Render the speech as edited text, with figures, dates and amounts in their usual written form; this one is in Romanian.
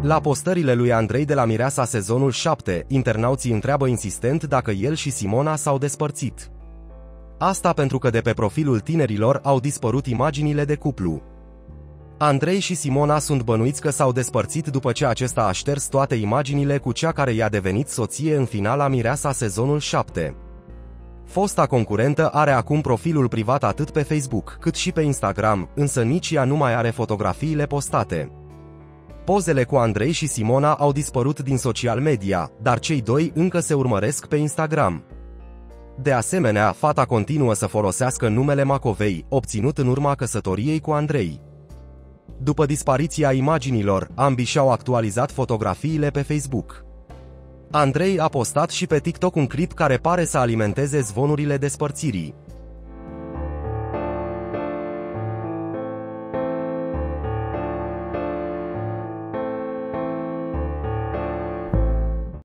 La postările lui Andrei de la Mireasa sezonul 7, internauții întreabă insistent dacă el și Simona s-au despărțit. Asta pentru că de pe profilul tinerilor au dispărut imaginile de cuplu. Andrei și Simona sunt bănuiți că s-au despărțit după ce acesta a șters toate imaginile cu cea care i-a devenit soție în finala Mireasa sezonul 7. Fosta concurentă are acum profilul privat atât pe Facebook cât și pe Instagram, însă nici ea nu mai are fotografiile postate. Pozele cu Andrei și Simona au dispărut din social media, dar cei doi încă se urmăresc pe Instagram. De asemenea, fata continuă să folosească numele Macovei, obținut în urma căsătoriei cu Andrei. După dispariția imaginilor, ambii și-au actualizat fotografiile pe Facebook. Andrei a postat și pe TikTok un clip care pare să alimenteze zvonurile despărțirii.